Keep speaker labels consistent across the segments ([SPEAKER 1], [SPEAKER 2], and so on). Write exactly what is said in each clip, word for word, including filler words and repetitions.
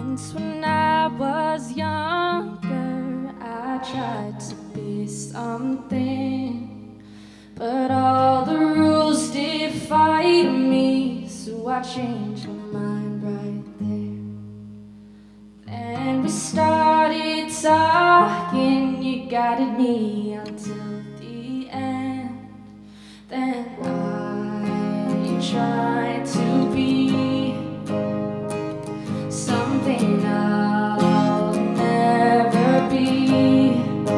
[SPEAKER 1] Once when I was younger, I tried to be something, but all the rules defied me, so I changed my mind right there. And we started talking, you guided me until the end. Then I tried to be something I'll never be,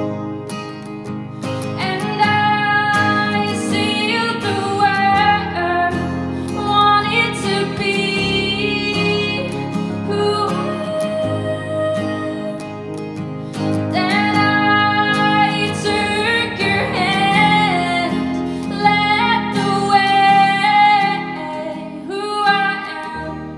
[SPEAKER 1] and I sealed the word, wanted to be who I am. Then I took your hand, led the way, who I am.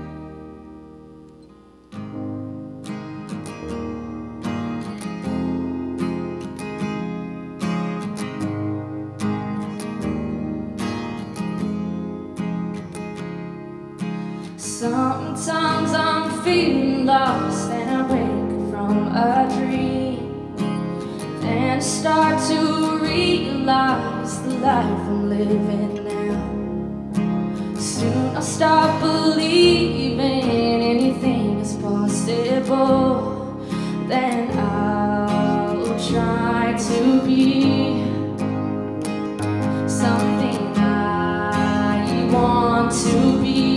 [SPEAKER 1] Sometimes I'm feeling lost and I wake from a dream and start to realize the life I'm living now. Soon I'll start believing anything is possible. Then I'll try to be something I want to be.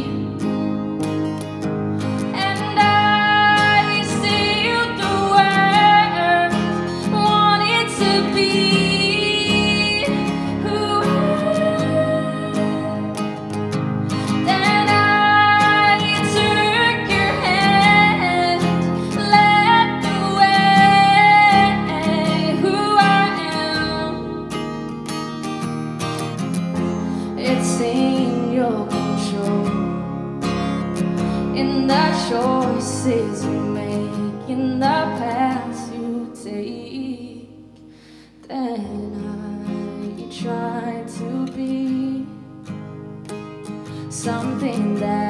[SPEAKER 1] It's in your control, in the choices you make, in the paths you take. Then I try to be something that